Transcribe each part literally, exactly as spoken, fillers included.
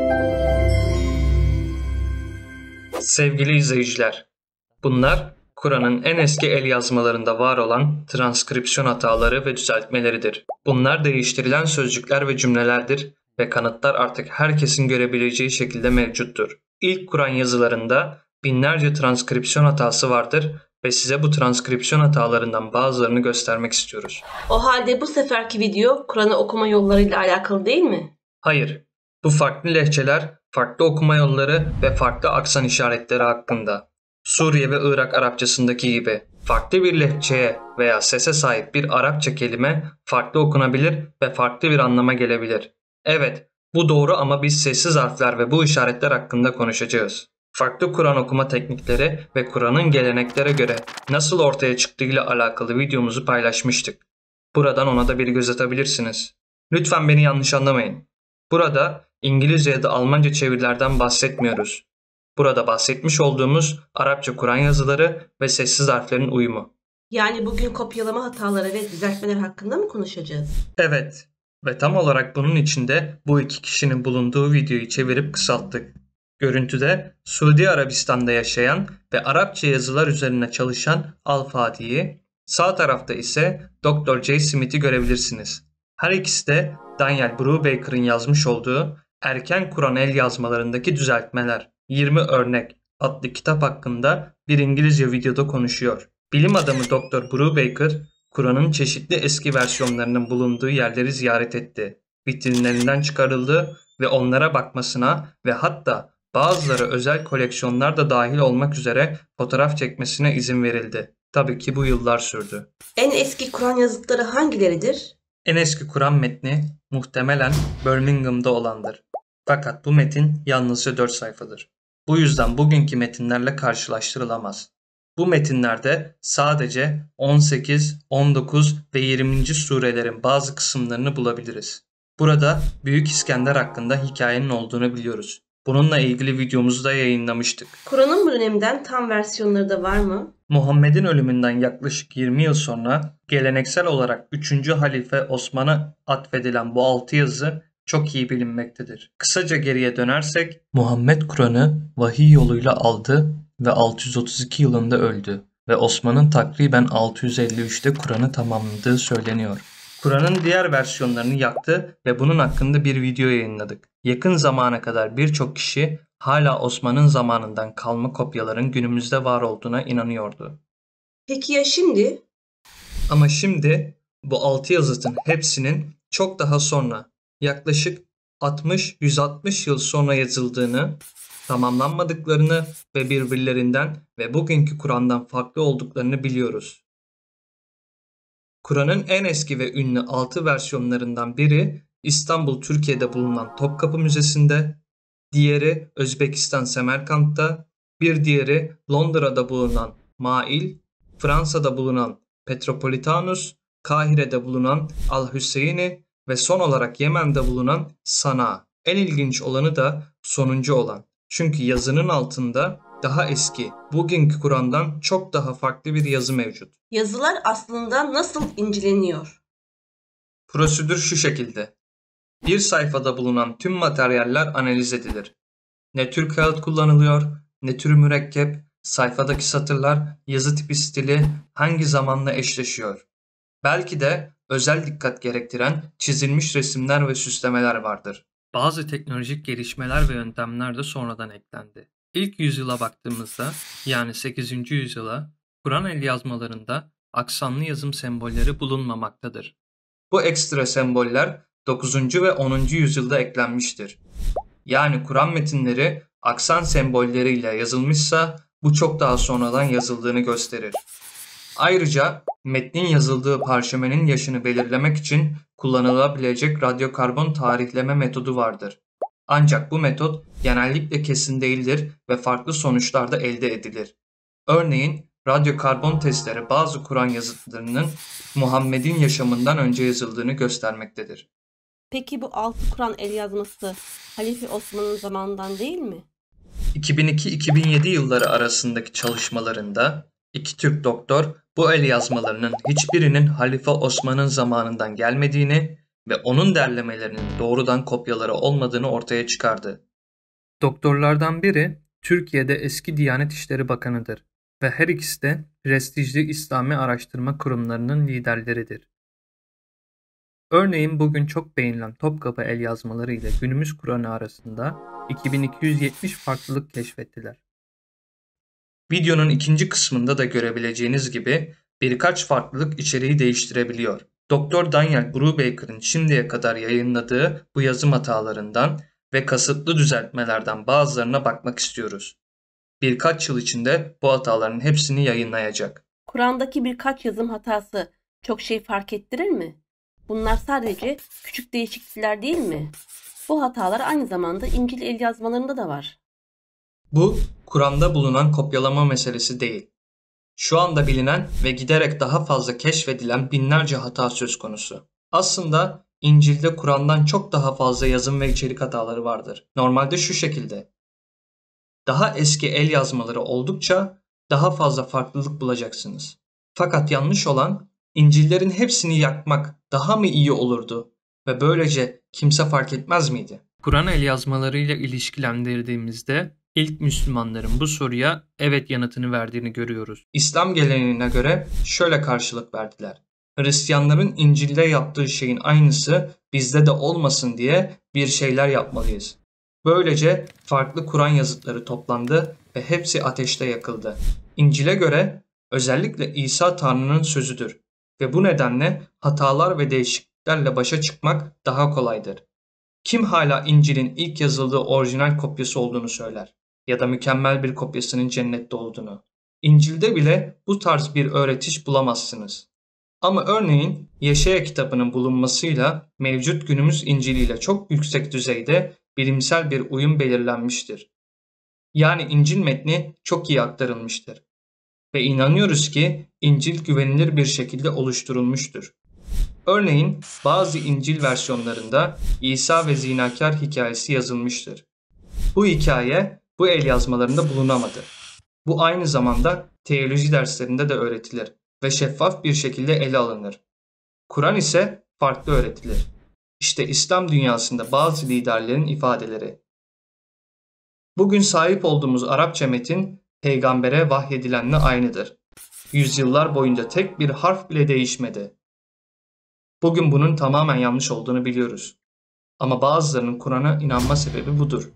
Sevgili izleyiciler, bunlar Kur'an'ın en eski el yazmalarında var olan transkripsiyon hataları ve düzeltmeleridir. Bunlar değiştirilen sözcükler ve cümlelerdir ve kanıtlar artık herkesin görebileceği şekilde mevcuttur. İlk Kur'an yazılarında binlerce transkripsiyon hatası vardır ve size bu transkripsiyon hatalarından bazılarını göstermek istiyoruz. O halde bu seferki video Kur'an'ı okuma yollarıyla alakalı değil mi? Hayır, bu farklı lehçeler, farklı okuma yolları ve farklı aksan işaretleri hakkında. Suriye ve Irak Arapçasındaki gibi farklı bir lehçeye veya sese sahip bir Arapça kelime farklı okunabilir ve farklı bir anlama gelebilir. Evet, bu doğru ama biz sessiz harfler ve bu işaretler hakkında konuşacağız. Farklı Kur'an okuma teknikleri ve Kur'an'ın geleneklere göre nasıl ortaya çıktığıyla alakalı videomuzu paylaşmıştık. Buradan ona da bir göz atabilirsiniz. Lütfen beni yanlış anlamayın. Burada İngilizce ya da Almanca çevirilerden bahsetmiyoruz. Burada bahsetmiş olduğumuz Arapça Kur'an yazıları ve sessiz harflerin uyumu. Yani bugün kopyalama hataları ve düzeltmeler hakkında mı konuşacağız? Evet ve tam olarak bunun içinde bu iki kişinin bulunduğu videoyu çevirip kısalttık. Görüntüde Suudi Arabistan'da yaşayan ve Arapça yazılar üzerine çalışan Al-Fadi'yi, sağ tarafta ise doktor J. Smith'i görebilirsiniz. Her ikisi de Daniel Brubaker'ın yazmış olduğu Erken Kur'an el yazmalarındaki düzeltmeler yirmi örnek adlı kitap hakkında bir İngilizce videoda konuşuyor. Bilim adamı doktor Brubaker, Kur'an'ın çeşitli eski versiyonlarının bulunduğu yerleri ziyaret etti. Vitrinlerinden çıkarıldı ve onlara bakmasına ve hatta bazıları özel koleksiyonlar da dahil olmak üzere fotoğraf çekmesine izin verildi. Tabii ki bu yıllar sürdü. En eski Kur'an yazıtları hangileridir? En eski Kur'an metni muhtemelen Birmingham'da olandır. Fakat bu metin yalnızca dört sayfadır. Bu yüzden bugünkü metinlerle karşılaştırılamaz. Bu metinlerde sadece on sekiz, on dokuz ve yirminci surelerin bazı kısımlarını bulabiliriz. Burada Büyük İskender hakkında hikayenin olduğunu biliyoruz. Bununla ilgili videomuzu da yayınlamıştık. Kur'an'ın bu dönemden tam versiyonları da var mı? Muhammed'in ölümünden yaklaşık yirmi yıl sonra geleneksel olarak üçüncü halife Osman'a atfedilen bu altı yazı çok iyi bilinmektedir. Kısaca geriye dönersek Muhammed Kur'an'ı vahiy yoluyla aldı ve altı yüz otuz iki yılında öldü ve Osman'ın takriben altı yüz elli üçte Kur'an'ı tamamladığı söyleniyor. Kur'an'ın diğer versiyonlarını yaktı ve bunun hakkında bir video yayınladık. Yakın zamana kadar birçok kişi hala Osman'ın zamanından kalma kopyaların günümüzde var olduğuna inanıyordu. Peki ya şimdi? Ama şimdi bu altı yazıtın hepsinin çok daha sonra, yaklaşık altmış yüz altmış yıl sonra yazıldığını, tamamlanmadıklarını ve birbirlerinden ve bugünkü Kur'an'dan farklı olduklarını biliyoruz. Kur'an'ın en eski ve ünlü altı versiyonlarından biri İstanbul, Türkiye'de bulunan Topkapı Müzesi'nde, diğeri Özbekistan Semerkant'ta, bir diğeri Londra'da bulunan Mail, Fransa'da bulunan Petropolitanus, Kahire'de bulunan Al-Hüseyni ve son olarak Yemen'de bulunan Sana. En ilginç olanı da sonuncu olan. Çünkü yazının altında daha eski, bugünkü Kur'an'dan çok daha farklı bir yazı mevcut. Yazılar aslında nasıl inceleniyor? Prosedür şu şekilde. Bir sayfada bulunan tüm materyaller analiz edilir. Ne tür kağıt kullanılıyor, ne tür mürekkep, sayfadaki satırlar, yazı tipi stili hangi zamanla eşleşiyor. Belki de özel dikkat gerektiren çizilmiş resimler ve süslemeler vardır. Bazı teknolojik gelişmeler ve yöntemler de sonradan eklendi. İlk yüzyıla baktığımızda, yani sekizinci yüzyıla, Kur'an el yazmalarında aksanlı yazım sembolleri bulunmamaktadır. Bu ekstra semboller dokuzuncu ve onuncu yüzyılda eklenmiştir. Yani Kur'an metinleri aksan sembolleriyle yazılmışsa bu çok daha sonradan yazıldığını gösterir. Ayrıca metnin yazıldığı parşömenin yaşını belirlemek için kullanılabilecek radyokarbon tarihleme metodu vardır. Ancak bu metot genellikle kesin değildir ve farklı sonuçlar da elde edilir. Örneğin radyokarbon testleri bazı Kur'an yazıtlarının Muhammed'in yaşamından önce yazıldığını göstermektedir. Peki bu altı Kur'an el yazması Halife Osman'ın zamanından değil mi? iki bin iki iki bin yedi yılları arasındaki çalışmalarında iki Türk doktor bu el yazmalarının hiçbirinin Halife Osman'ın zamanından gelmediğini ve onun derlemelerinin doğrudan kopyaları olmadığını ortaya çıkardı. Doktorlardan biri Türkiye'de eski Diyanet İşleri Bakanı'dır ve her ikisi de prestijli İslami araştırma kurumlarının liderleridir. Örneğin bugün çok beğenilen Topkapı el yazmaları ile günümüz Kur'an'ı arasında iki bin iki yüz yetmiş farklılık keşfettiler. Videonun ikinci kısmında da görebileceğiniz gibi birkaç farklılık içeriği değiştirebiliyor. Doktor Daniel Brubaker'ın şimdiye kadar yayınladığı bu yazım hatalarından ve kasıtlı düzeltmelerden bazılarına bakmak istiyoruz. Birkaç yıl içinde bu hataların hepsini yayınlayacak. Kur'an'daki birkaç yazım hatası çok şey fark ettirir mi? Bunlar sadece küçük değişiklikler değil mi? Bu hatalar aynı zamanda İncil el yazmalarında da var. Bu, Kur'an'da bulunan kopyalama meselesi değil. Şu anda bilinen ve giderek daha fazla keşfedilen binlerce hata söz konusu. Aslında İncil'de Kur'an'dan çok daha fazla yazım ve içerik hataları vardır. Normalde şu şekilde. Daha eski el yazmaları oldukça daha fazla farklılık bulacaksınız. Fakat yanlış olan İncil'lerin hepsini yakmak daha mı iyi olurdu ve böylece kimse fark etmez miydi? Kur'an el yazmalarıyla ilişkilendirdiğimizde ilk Müslümanların bu soruya evet yanıtını verdiğini görüyoruz. İslam geleneğine göre şöyle karşılık verdiler. Hristiyanların İncil'de yaptığı şeyin aynısı bizde de olmasın diye bir şeyler yapmalıyız. Böylece farklı Kur'an yazıtları toplandı ve hepsi ateşte yakıldı. İncil'e göre özellikle İsa Tanrı'nın sözüdür ve bu nedenle hatalar ve değişikliklerle başa çıkmak daha kolaydır. Kim hala İncil'in ilk yazıldığı orijinal kopyası olduğunu söyler ya da mükemmel bir kopyasının cennette olduğunu? İncil'de bile bu tarz bir öğretiş bulamazsınız. Ama örneğin Yeşaya kitabının bulunmasıyla mevcut günümüz İncil ile çok yüksek düzeyde bilimsel bir uyum belirlenmiştir. Yani İncil metni çok iyi aktarılmıştır. Ve inanıyoruz ki İncil güvenilir bir şekilde oluşturulmuştur. Örneğin bazı İncil versiyonlarında İsa ve zinakar hikayesi yazılmıştır. Bu hikaye bu el yazmalarında bulunamadı. Bu aynı zamanda teoloji derslerinde de öğretilir ve şeffaf bir şekilde ele alınır. Kur'an ise farklı öğretilir. İşte İslam dünyasında bazı liderlerin ifadeleri. Bugün sahip olduğumuz Arapça metin peygambere vahyedilenle aynıdır. Yüzyıllar boyunca tek bir harf bile değişmedi. Bugün bunun tamamen yanlış olduğunu biliyoruz. Ama bazılarının Kur'an'a inanma sebebi budur.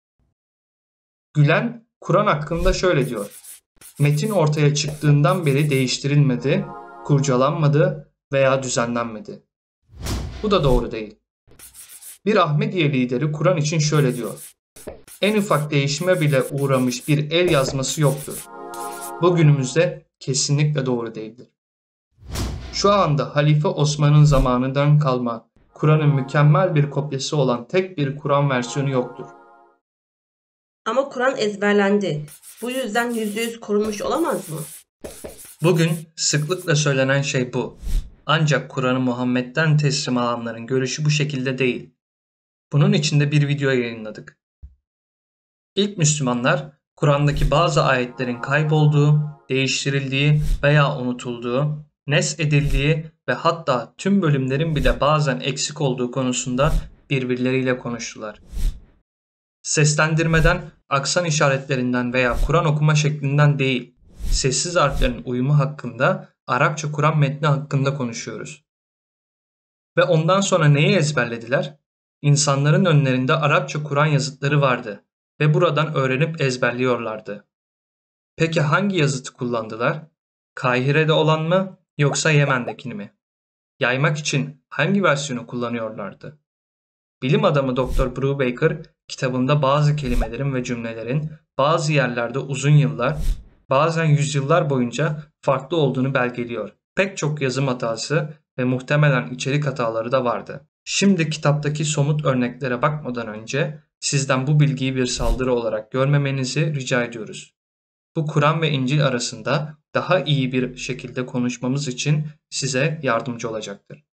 Gülen, Kur'an hakkında şöyle diyor. Metin ortaya çıktığından beri değiştirilmedi, kurcalanmadı veya düzenlenmedi. Bu da doğru değil. Bir Ahmediye lideri Kur'an için şöyle diyor. En ufak değişime bile uğramış bir el yazması yoktur. Bu günümüzde kesinlikle doğru değildir. Şu anda Halife Osman'ın zamanından kalma Kur'an'ın mükemmel bir kopyası olan tek bir Kur'an versiyonu yoktur. Ama Kur'an ezberlendi. Bu yüzden yüzde yüz korunmuş olamaz mı? Bugün sıklıkla söylenen şey bu. Ancak Kur'an'ı Muhammed'den teslim alanların görüşü bu şekilde değil. Bunun için de bir video yayınladık. İlk Müslümanlar Kur'an'daki bazı ayetlerin kaybolduğu, değiştirildiği veya unutulduğu, nesh edildiği ve hatta tüm bölümlerin bile bazen eksik olduğu konusunda birbirleriyle konuştular. Seslendirmeden, aksan işaretlerinden veya Kur'an okuma şeklinden değil, sessiz harflerin uyumu hakkında, Arapça Kur'an metni hakkında konuşuyoruz. Ve ondan sonra neyi ezberlediler? İnsanların önlerinde Arapça Kur'an yazıtları vardı ve buradan öğrenip ezberliyorlardı. Peki hangi yazıtı kullandılar? Kahire'de olan mı yoksa Yemen'dekini mi? Yaymak için hangi versiyonu kullanıyorlardı? Bilim adamı doktor Brubaker kitabında bazı kelimelerin ve cümlelerin bazı yerlerde uzun yıllar, bazen yüzyıllar boyunca farklı olduğunu belgeliyor. Pek çok yazım hatası ve muhtemelen içerik hataları da vardı. Şimdi kitaptaki somut örneklere bakmadan önce sizden bu bilgiyi bir saldırı olarak görmemenizi rica ediyoruz. Bu Kur'an ve İncil arasında daha iyi bir şekilde konuşmamız için size yardımcı olacaktır.